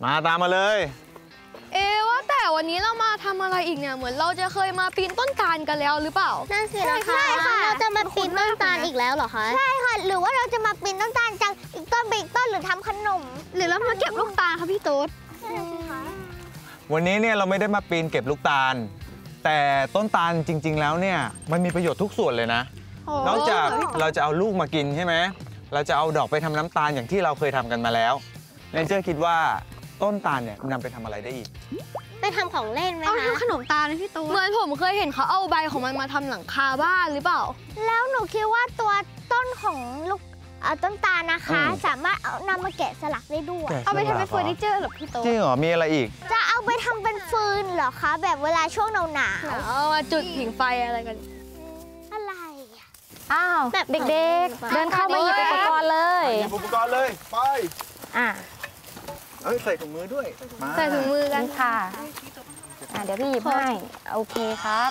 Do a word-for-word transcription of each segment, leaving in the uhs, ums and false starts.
มาตามมาเลยเอ๊ว่าแต่วันนี้เรามาทำอะไรอีกเนี่ยเหมือนเราจะเคยมาปีนต้นตาลกันแล้วหรือเปล่านั่นสินะคะใช่ค่ะเราจะมาปีนต้นตาลอีกแล้วเหรอคะใช่ค่ะหรือว่าเราจะมาปีนต้นตาลจากอีกต้นไปอีกต้นหรือทำขนมหรือเรามาเก็บลูกตาลคะพี่โต๊ดวันนี้เนี่ยเราไม่ได้มาปีนเก็บลูกตาลแต่ต้นตาลจริงๆแล้วเนี่ยมันมีประโยชน์ทุกส่วนเลยนะนอกจากเราจะเอาลูกมากินใช่ไหมเราจะเอาดอกไปทำน้ำตาลอย่างที่เราเคยทำกันมาแล้วเรนเจอร์คิดว่าต้นตาลเนี่ยนำไปทำอะไรได้อีกไปทำของเล่นไหมคะเอาทำขนมตาลพี่โต๊ดเหมือนผมเคยเห็นเขาเอาใบของมันมาทำหลังคาบ้านหรือเปล่าแล้วหนูคิดว่าตัวต้นของลูกต้นตาลนะคะสามารถเอานำมาแกะสลักได้ด้วยเอาไปทำเป็นเฟอร์นิเจอร์หรอพี่โต๊ดจริงเหรอมีอะไรอีกจะเอาไปทำเป็นฟืนเหรอคะแบบเวลาช่วงหนาวหนาวเอามาจุดผิงไฟอะไรกันอะไรอ้าวแบบเด็กๆเดินเข้ามาหยิบอุปกรณ์เลยหยิบอุปกรณ์เลยไปอ่ะเอ้ยใส่ถุงมือด้วยใส่ถุงมือกันค่ะอ่ะเดี๋ยวพี่หยิบให้โอเคครับ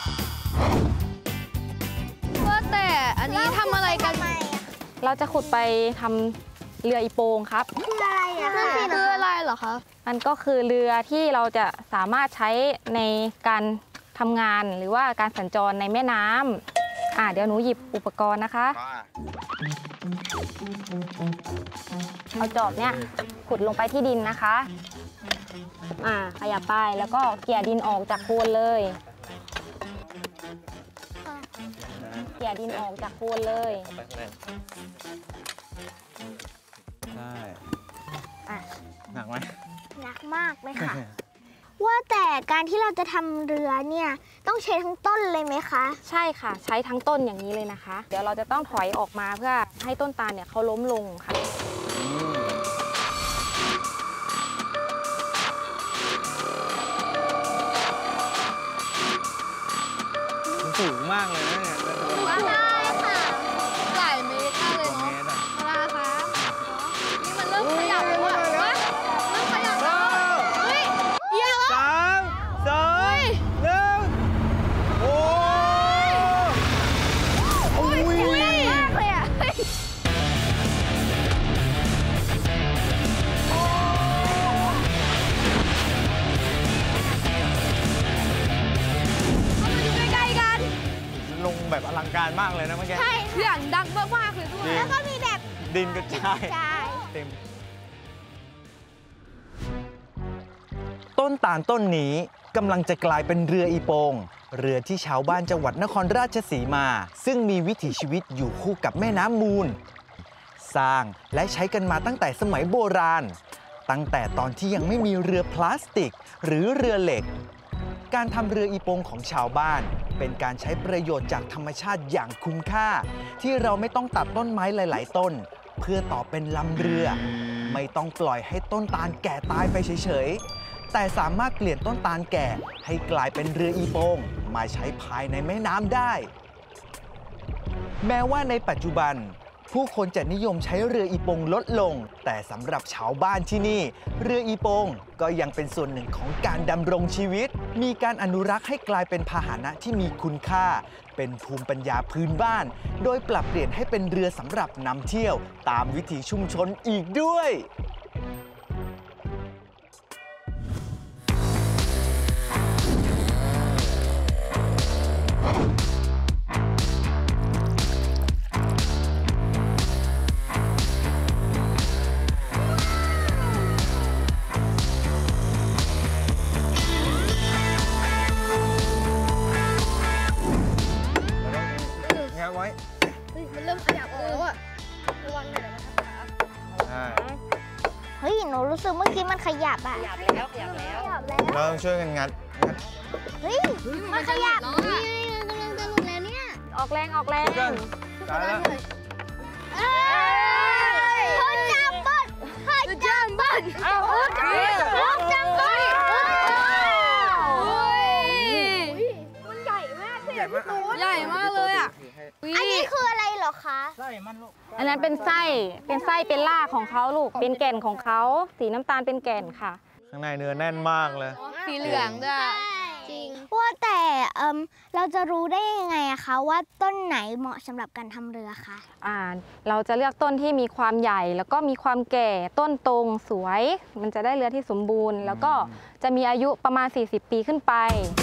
ว่าแต่อันนี้ทำอะไรกันเราจะขุดไปทำเรืออีโปงครับคืออะไรอะคะคืออะไรเหรอคะมันก็คือเรือที่เราจะสามารถใช้ในการทำงานหรือว่าการสัญจรในแม่น้ำอ่ะเดี๋ยวหนูหยิบอุปกรณ์นะคะเอาจอบเนี่ยขุดลงไปที่ดินนะคะอ่าขยับไปแล้วก็เกี่ยดินออกจากโคนเลยเกี่ยดินออกจากโคนเลยได้หนักไหมหนักมากเลยค่ะว่าแต่การที่เราจะทำเรือเนี่ยต้องใช้ทั้งต้นเลยไหมคะใช่ค่ะใช้ทั้งต้นอย่างนี้เลยนะคะเดี๋ยวเราจะต้องถอยออกมาเพื่อให้ต้นตาลเนี่ยเขาล้มลงค่ะสูงมากเลยนะเนี่ยได้ค่ะหลายเมตรมากเลยเนาะเวลาคะนี่มันเริ่มขยับแล้วเริ่มขยับแล้วเฮ้ยเยอะสามสองหนึ่งโอ้โอ้ยมากเลยอ่ะลงแบบอลังการมากเลยนะเมื่อกี้ใช่เสียงดังมากๆเลยด้วยแล้วก็มีแบบดินกระจายเต็มต้นตาลต้นนี้กำลังจะกลายเป็นเรืออีโปงเรือที่ชาวบ้านจังหวัดนครราชสีมาซึ่งมีวิถีชีวิตอยู่คู่กับแม่น้ำมูลสร้างและใช้กันมาตั้งแต่สมัยโบราณตั้งแต่ตอนที่ยังไม่มีเรือพลาสติกหรือเรือเหล็กการทำเรืออีโปงของชาวบ้านเป็นการใช้ประโยชน์จากธรรมชาติอย่างคุ้มค่าที่เราไม่ต้องตัดต้นไม้หลายๆต้นเพื่อต่อเป็นลำเรือไม่ต้องปล่อยให้ต้นตาลแก่ตายไปเฉยๆแต่สามารถเปลี่ยนต้นตาลแก่ให้กลายเป็นเรืออีโปงมาใช้ภายในแม่น้ำได้แม้ว่าในปัจจุบันผู้คนจะนิยมใช้เรืออีโปงลดลงแต่สำหรับชาวบ้านที่นี่เรืออีโปงก็ยังเป็นส่วนหนึ่งของการดำรงชีวิตมีการอนุรักษ์ให้กลายเป็นพาหนะที่มีคุณค่าเป็นภูมิปัญญาพื้นบ้านโดยปรับเปลี่ยนให้เป็นเรือสำหรับนำเที่ยวตามวิถีชุมชนอีกด้วยมันเริ่มขยับแล้วอ่ะระวังหน่อยนะครับเฮ้ยหนูรู้สึกเมื่อกี้มันขยับอ่ะขยับแล้วขยับแล้วเราต้องช่วยกันงัดงัดเฮ้ยมันขยับนี่กำลังจะหลุดแล้วเนี่ยออกแรงออกแรงตายแล้วเฮ้ยเฮ้ยจัมบันเฮ้ยจัมบันเฮ้ยจัมบันมันใหญ่มากเลยใหญ่มากเลยอ่ะอันนี้คืออะไรเหรอคะไส้มันลูกอันนั้นเป็นไส้เป็นไส้เป็นรากของเขาลูกเป็นแก่นของเขาสีน้ำตาลเป็นแก่นค่ะข้างในเนื้อแน่นมากเลยสีเหลืองด้วยจริงว่าแต่เอ่มเราจะรู้ได้ยังไงอะคะว่าต้นไหนเหมาะสำหรับการทำเรือคะอ่าเราจะเลือกต้นที่มีความใหญ่แล้วก็มีความแก่ต้นตรงสวย มันจะได้เรือที่สมบูรณ์ แล้วก็จะมีอายุประมาณ สี่สิบ ปีขึ้นไป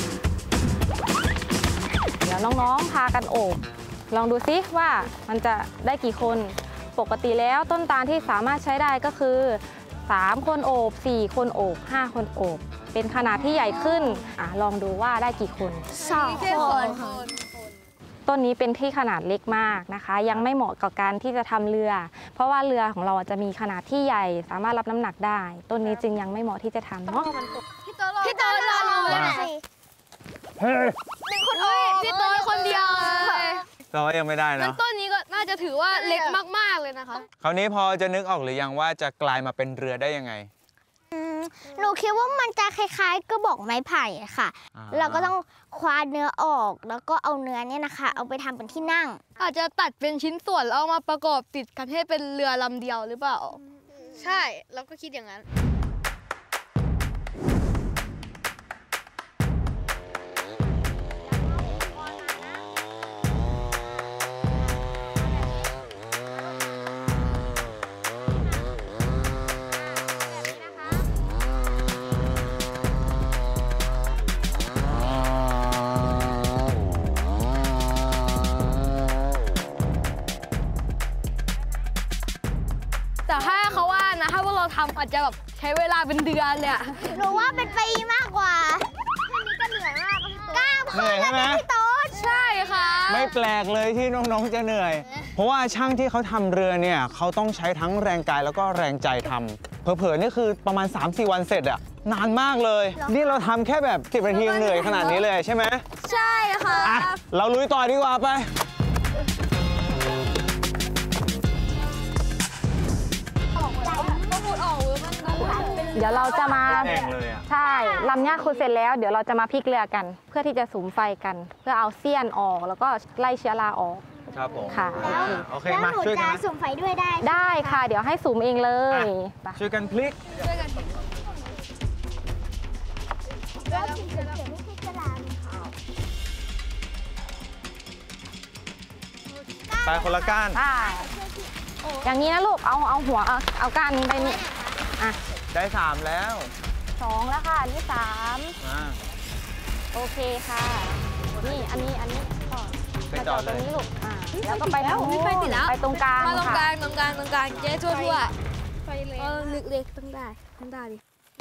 เดี๋ยวน้องๆพากันโอบลองดูซิว่ามันจะได้กี่คนปกติแล้วต้นตาลที่สามารถใช้ได้ก็คือสามคนโอบสี่คนโอบห้าคนโอบเป็นขนาดที่ใหญ่ขึ้นอ่ะลองดูว่าได้กี่คนสองคนต้นนี้เป็นที่ขนาดเล็กมากนะคะ ยังไม่เหมาะกับการที่จะทำเรือ เพราะว่าเรือของเราจะมีขนาดที่ใหญ่สามารถรับน้ำหนักได้ ต้นนี้จึงยังไม่เหมาะที่จะทำเนาะพี่โตพี่โตรอเลยเฮ้ยหนึ่งคนโอ้ยพี่โตคนเดียวเลยเรายังไม่ได้งั้เนาะนต้นนี้ก็น่าจะถือว่าเล็กมากๆเลยนะคะคราวนี้พอจะนึกออกหรือยังว่าจะกลายมาเป็นเรือได้ยังไงหนูคิดว่ามันจะคล้ายๆกระบอกไม้ไผ่อะค่ะอ่าเราก็ต้องคว้าเนื้อออกแล้วก็เอาเนื้อเนี่ยนะคะ เอาไปทำเป็นที่นั่งอาจจะตัดเป็นชิ้นส่วนแล้วเอามาประกอบติดกันให้เป็นเรือลำเดียวหรือเปล่า ใช่เราก็คิดอย่างนั้น แต่ถ้าเขาว่านะ ถ้าพวกเราทำอาจจะแบบใช้เวลาเป็นเดือนเลยอะหนูว่าเป็นปีมากกว่าแค่นี้ก็เหนื่อยมากกล้ามเหนื่อยใช่ไหมพี่โต๊ดใช่ค่ะไม่แปลกเลยที่น้องๆจะเหนื่อย เพราะว่าช่างที่เขาทำเรือเนี่ยเขาต้องใช้ทั้งแรงกายแล้วก็แรงใจทำเผลอๆนี่คือประมาณ สามสี่ วันเสร็จอะนานมากเลย นี่เราทำแค่แบบสิบนาทียังเหนื่อยขนาดนี้เลยใช่ไหมใช่ค่ะอ่ะเราลุยต่อดีกว่าไปเดี๋ยวเราจะมาแห้งเลยอะใช่ลำเนี้ยคือเสร็จแล้วเดี๋ยวเราจะมาพลิกเรือกัน เพื่อที่จะสุมไฟกัน เพื่อเอาเสี้ยนออกแล้วก็ไล่เชื้อราออกครับผมค่ะโอเคแล้วมาหนูช่วยกัจะนนะสุ่มไฟด้วยได้ได้ค่ะ เดี๋ยวให้สุมเองเลยไปช่วยกันพลิกแล้วสีเขียวๆนี่คือกระดาษขาวไปคนละก้านได้อย่างนี้นะลูกเอาเอาหัวเอาเอาก้านนี้ไปนี่อ่ะได้สามแล้วสองแล้วค่ะอันที่สามอ่าโอเคค่ะนี่อันนี้อันนี้ก็ไปมาจจออดดเลตรงยนี้ลูกอ่ะแล้วก็ไปทางนู้นไฟติดแล้วไปตรงกลางมาตรงกลาค่ะงตรงกลางตรงกลางเจ๊ทั่วทั่วไฟเล็กเออเล็กๆต้องได้ต้องได้ดิ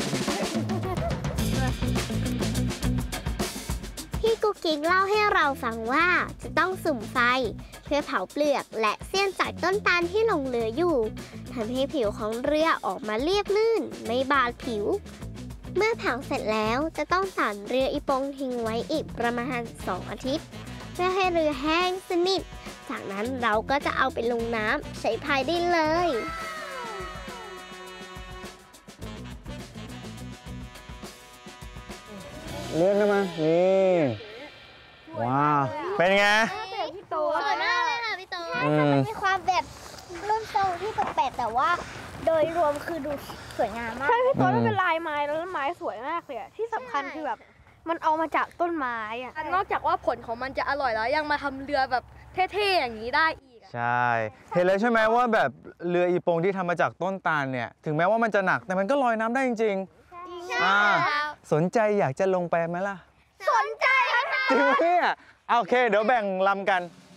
พี่กุ๊กกิ๊กเล่าให้เราฟังว่าจะต้องสุ่มไฟ เพื่อเผาเปลือกและเสี้ยนจากต้นตาลที่หลงเหลืออยู่ทำให้ผิวของเรือออกมาเรียบลื่นไม่บาดผิว เมื่อเผาเสร็จแล้วจะต้องสานเรืออีปงทิ้งไว้อีกประมาณสองอาทิตย์ เพื่อให้เรือแห้งสนิท จากนั้นเราก็จะเอาไปลงน้ำใช้พายได้เลยเลื่อนได้ไหมนี่ ว้าว เป็นไงพี่โตสวยมากเลยค่ะพี่โตอืมมันมีความแบบรูปทรงที่แปลกๆแต่ว่า โดยรวมคือดูสวยงามมากใช่พี่โต๊ะมันเป็นลายไม้แล้วไม้สวยมากเลยอะที่สำคัญใช่คือแบบมันเอามาจากต้นไม้อะนอกจากว่าผลของมันจะอร่อยแล้วยังมาทำเรือแบบเท่ๆอย่างนี้ได้อีกอะใช่ เห็นเลยใช่ไหมว่าแบบเรืออีโปงที่ทำมาจากต้นตาลเนี่ย ถึงแม้ว่ามันจะหนักแต่มันก็ลอยน้ำได้จริงๆอ่าสนใจอยากจะลงไปไหมล่ะสนใจค่ะจริงไหมเนี่ยเอาโอเค เดี๋ยวแบ่งลำกัน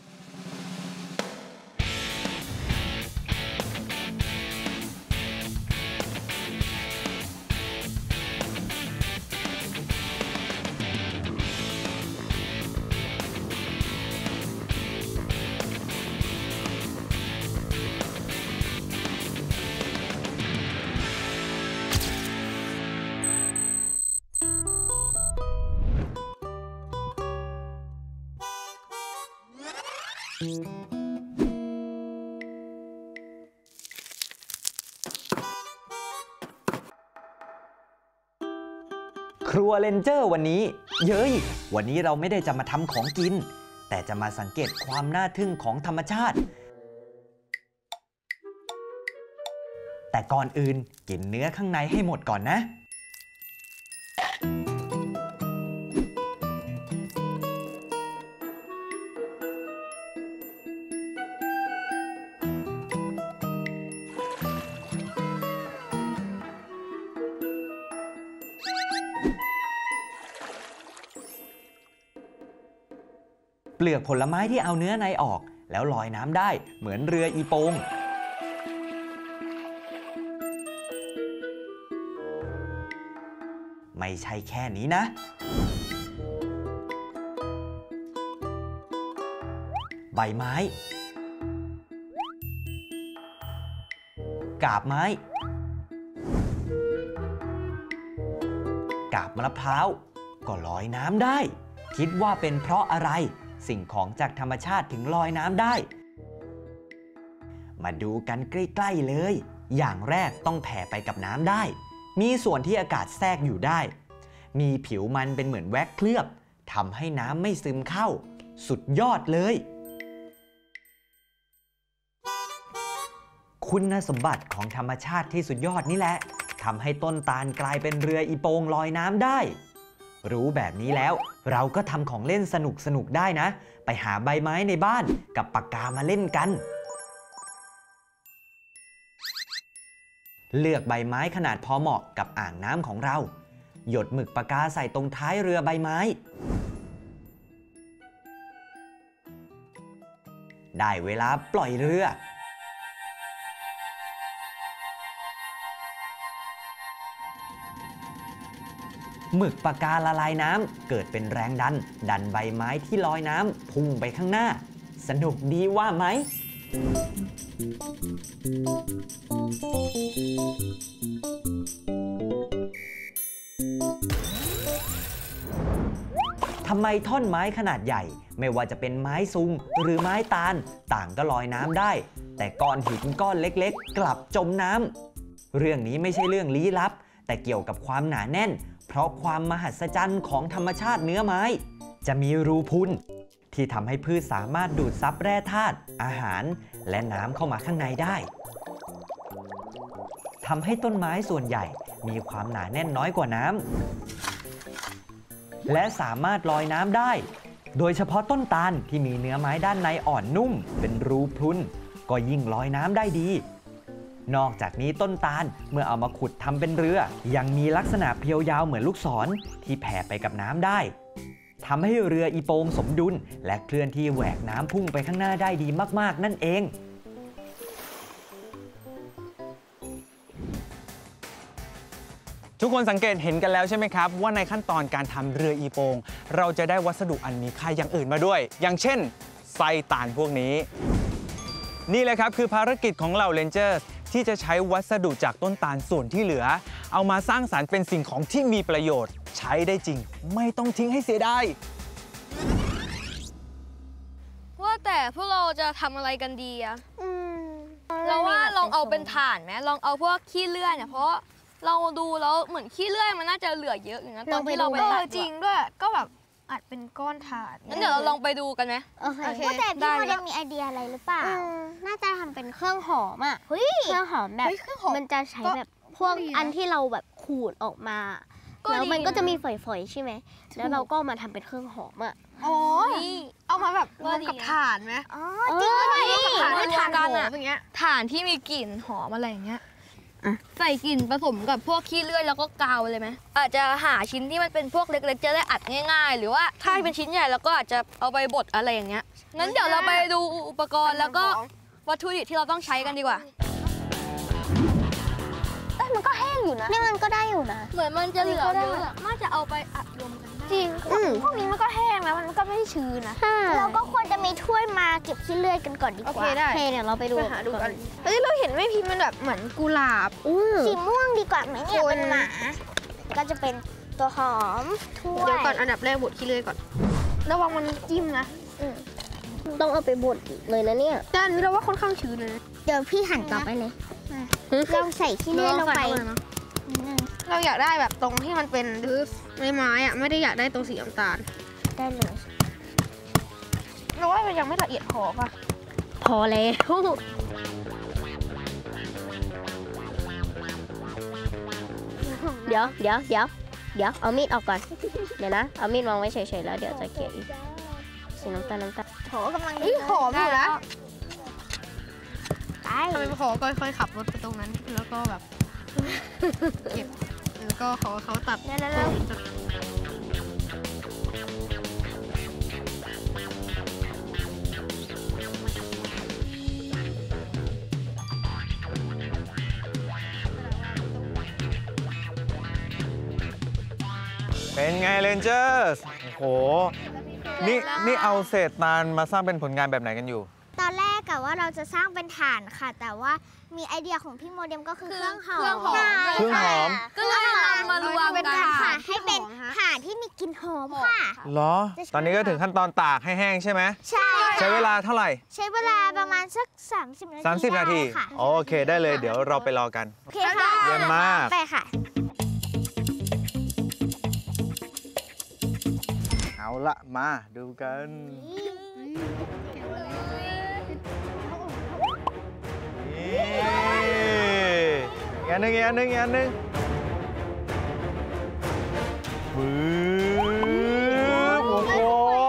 ครัวเลนเจอร์วันนี้เย้ยวันนี้เราไม่ได้จะมาทำของกิน แต่จะมาสังเกตความน่าทึ่งของธรรมชาติ แต่ก่อนอื่นกินเนื้อข้างในให้หมดก่อนนะปลือกผลไม้ที่เอาเนื้อในออกแล้วลอยน้ำได้เหมือนเรืออีโปงไม่ใช่แค่นี้นะใบไม้กาบไม้กาบมะพร้าวก็ลอยน้ำได้คิดว่าเป็นเพราะอะไรสิ่งของจากธรรมชาติถึงลอยน้ำได้มาดูกันใกล้ๆเลยอย่างแรกต้องแผ่ไปกับน้ำได้มีส่วนที่อากาศแทรกอยู่ได้มีผิวมันเป็นเหมือนแว็กเคลือบทำให้น้ำไม่ซึมเข้าสุดยอดเลยคุณสมบัติของธรรมชาติที่สุดยอดนี่แหละทำให้ต้นตาลกลายเป็นเรืออีโปงลอยน้ำได้รู้แบบนี้แล้วเราก็ทำของเล่นสนุกสนุกได้นะไปหาใบไม้ในบ้านกับปากกามาเล่นกันเลือกใบไม้ขนาดพอเหมาะกับอ่างน้ำของเราหยดหมึกปากกาใส่ตรงท้ายเรือใบไม้ได้เวลาปล่อยเรือหมึกปากกาละลายน้ำเกิดเป็นแรงดันดันใบไม้ที่ลอยน้ำพุ่งไปข้างหน้าสนุกดีว่าไหมทำไมท่อนไม้ขนาดใหญ่ไม่ว่าจะเป็นไม้ซุงหรือไม้ตาลต่างก็ลอยน้ำได้แต่ก้อนหินก้อนเล็กๆกลับจมน้ำเรื่องนี้ไม่ใช่เรื่องลี้ลับแต่เกี่ยวกับความหนาแน่นเพราะความมหัศจรรย์ของธรรมชาติเนื้อไม้จะมีรูพุนที่ทำให้พืชสามารถดูดซับแร่ธาตุอาหารและน้ำเข้ามาข้างในได้ทำให้ต้นไม้ส่วนใหญ่มีความหนาแน่นน้อยกว่าน้ำและสามารถลอยน้ำได้โดยเฉพาะต้นตาลที่มีเนื้อไม้ด้านในอ่อนนุ่มเป็นรูพรุนก็ยิ่งลอยน้ำได้ดีนอกจากนี้ต้นตาลเมื่อเอามาขุดทำเป็นเรือยังมีลักษณะเพียวยาวเหมือนลูกศรที่แผ่ไปกับน้ำได้ทำให้เรืออีโปงสมดุลและเคลื่อนที่แหวกน้ำพุ่งไปข้างหน้าได้ดีมากๆนั่นเองทุกคนสังเกตเห็นกันแล้วใช่ไหมครับว่าในขั้นตอนการทำเรืออีโปงเราจะได้วัสดุอันมีค่าอย่างอื่นมาด้วยอย่างเช่นไส้ตาลพวกนี้นี่เลยครับคือภารกิจของเหล่าเรนเจอร์ที่จะใช้วัสดุจากต้นตาลส่วนที่เหลือเอามาสร้างสรรค์เป็นสิ่งของที่มีประโยชน์ใช้ได้จริงไม่ต้องทิ้งให้เสียดายว่าแต่พวกเราจะทำอะไรกันดีอะเราว่าลองเอาเป็นถ่านไหมลองเอาพวกขี้เลื่อยเนี่ยเพราะเราดูแล้วเหมือนขี้เลื่อยมันน่าจะเหลือเยอะอยู่นะตอนที่เราไปตัดจริงด้วยก็แบบอัดเป็นก้อนถ่านงั้นเดี๋ยวเราลองไปดูกันไหมโอเคโอเคว่าแต่ได้พี่โมยังมีไอเดียอะไรหรือเปล่า น่าจะทำเป็นเครื่องหอมอ่ะเครื่องหอมแบบมันจะใช้แบบพวกอันที่เราแบบขูดออกมาแล้วมันก็จะมีฝอยๆใช่ไหมแล้วเราก็มาทำเป็นเครื่องหอมอ่ะอ๋อเอามาแบบรวมกับถ่านไหมอ๋อจริงด้วยถ่านให้ถ่าถ่าน นกันหออะมอย่างเงี้ยถ่านที่มีกลิ่นหอมอะไรอย่างเงี้ยใส่กลิ่นผสมกับพวกขี้เลื่อยแล้วก็กาวเลยไหมอาจจะหาชิ้นที่มันเป็นพวกเล็กๆจะได้อัดง่ายๆหรือว่าถ้าเป็นชิ้นใหญ่เราก็อาจจะเอาไปบดอะไรอย่างเงี้ยงั้นเดี๋ยวเราไปดูอุปกรณ์แล้วก็วัตถุดิบที่เราต้องใช้กันดีกว่าเอ้ยมันก็แห้งอยู่นะนี่มันก็ได้อยู่นะเหมือนมันจะเหลือเยอะน่าจะเอาไปอัดรวมกันได้จริงพวกนี้มันก็แห้งแล้วมันก็ไม่ชื้นนะเราก็ควรจะมีถ้วยมาเก็บขี้เลื่อยกันก่อนดีกว่าโอเคได้โอเคเดี๋ยวเราไปดูไปหาดูกันเฮ้ยเราเห็นแม่พิมพ์มันแบบเหมือนกุหลาบสีม่วงดีกว่าไหมเนี่ยคนเป็นหมาก็จะเป็นตัวหอมถ้วยเดี๋ยวก่อนอันดับแรกบดขี้เลื่อยก่อนระวังมันจิ้มนะต้องเอาไปบดเลยนะเนี่ยด้านนี้เราว่าค่อนข้างชื้นเลยนะเดี๋ยวพี่หั่นต่อไปเลยเราใส่ขี้เลื่อยลงไปเราอยากได้แบบตรงที่มันเป็นไม้ๆอ่ะไม่ได้อยากได้ตรงสีน้ำตาลได้เลยเราว่ามันยังไม่ละเอียดพอป่ะพอแล้วเดี๋ยวเดี๋ยวเดี๋ยวเดี๋ยวเอามีดออกก่อนเดี๋ยวนะเอามีดวางไว้เฉยๆแล้วเดี๋ยวจะเกลี่ยอีกสีน้ำตาลน้ำตาลโถกำลังเฮ้ยหอมอยู่นะไปทำไมพอก็ค่อยๆขับรถไปตรงนั้นแล้วก็แบบเก็บแล้วก็เขาเขาตัดเร็วๆเป็นไงเรนเจอร์สโอ้โห นี่นี่เอาเศษตาลมาสร้างเป็นผลงานแบบไหนกันอยู่ตอนแรกกะว่าเราจะสร้างเป็นฐานค่ะ แต่ว่ามีไอเดียของพี่โมเดมก็คือเครื่องหอมเครื่องหอมเครื่องหอมก็เลยนำมารวมเป็นกันฐานให้เป็นฐานที่มีกลิ่นหอมค่ะเหรอ ตอนนี้ก็ถึงขั้นตอนตากให้แห้งใช่ไหมใช่ใช้เวลาเท่าไหร่ใช้เวลาประมาณสัก สามสิบ นาทีสามสิบ นาทีได้ค่ะโอเคได้เลยเดี๋ยวเราไปรอกันโอเคค่ะเยี่ยมมากไปค่ะเอาละมาดูกันนี่อีกอันหนึ่งอีกอันหนึ่งอีกอันหนึ่งปึ๊บโอ้โห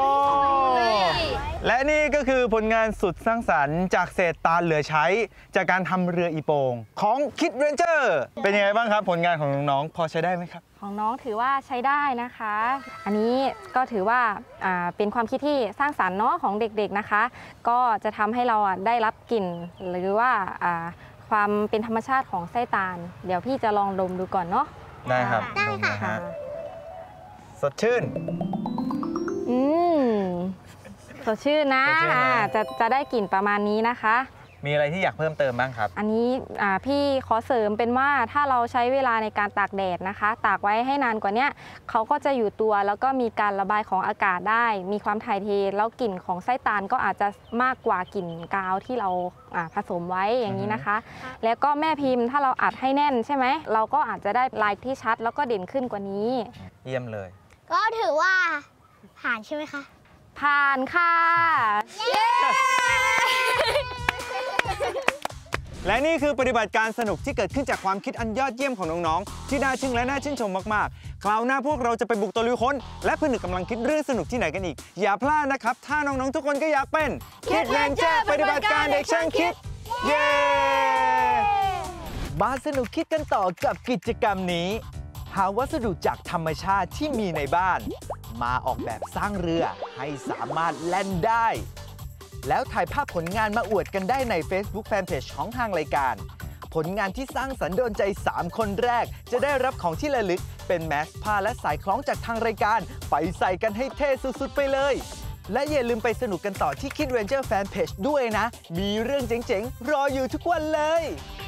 และนี่ก็คือผลงานสุดสร้างสรรค์จากเศษตาลเหลือใช้ จากการทำเรืออีโปงของคิดเรนเจอร์เป็นยังไงบ้างครับผลงานของน้องๆพอใช้ได้ไหมครับของน้องถือว่าใช้ได้นะคะ อันนี้ก็ถือว่าอ่าเป็นความคิดที่สร้างสรรค์เนาะของเด็กๆนะคะ ก็จะทำให้เราอ่ะได้รับกลิ่น หรือว่าอ่าความเป็นธรรมชาติของไส้ตาล เดี๋ยวพี่จะลองดมดูก่อนเนาะได้ครับได้ค่ะลงนฮสดชื่นอืมสดชื่นนะสดชื่นนะอ่าจะจะได้กลิ่นประมาณนี้นะคะมีอะไรที่อยากเพิ่มเติมบ้างครับอันนี้อ่าพี่ขอเสริมเป็นว่าถ้าเราใช้เวลาในการตากแดดนะคะ ตากไว้ให้นานกว่านี้เขาก็จะอยู่ตัวแล้วก็มีการระบายของอากาศได้ มีความถ่ายเทแล้วกลิ่นของไส้ตาลก็อาจจะมากกว่ากลิ่นกาวที่เราอ่าผสมไว้อย่างนี้นะคะ แล้วก็แม่พิมพ์ถ้าเราอัดให้แน่นใช่ไหมเราก็อาจจะได้ลายที่ชัดแล้วก็เด่นขึ้นกว่านี้เยี่ยมเลยก็ถือว่าผ่านใช่ไหมคะผ่านค่ะและนี่คือปฏิบัติการสนุกที่เกิดขึ้นจากความคิดอันยอดเยี่ยมของน้องๆ ที่น่าชื่นและน่าชื่นชมมากๆ คราวหน้าพวกเราจะไปบุกตะลุยค้น และผนึกกำลังคิดเรื่องสนุกที่ไหนกันอีก อย่าพลาดนะครับ ถ้าน้องๆทุกคนก็อยากเป็นคิดเรนเจอร์ปฏิบัติการเด็กช่างคิด เย้ มาสนุกคิดกันต่อกับกิจกรรมนี้ หาวัสดุจากธรรมชาติที่มีในบ้าน มาออกแบบสร้างเรือให้สามารถแล่นได้ แล้วถ่ายภาพผลงานมาอวดกันได้ใน Facebook Fanpage ของทางรายการ ผลงานที่สร้างสรรค์โดนใจ สาม คนแรก จะได้รับของที่ระลึกเป็นแมสผ้าและสายคล้องจากทางรายการ ไปใส่กันให้เท่สุดๆไปเลย และอย่าลืมไปสนุกกันต่อที่ Kid Ranger Fanpage ด้วยนะ มีเรื่องเจ๋งๆ รออยู่ทุกวันเลย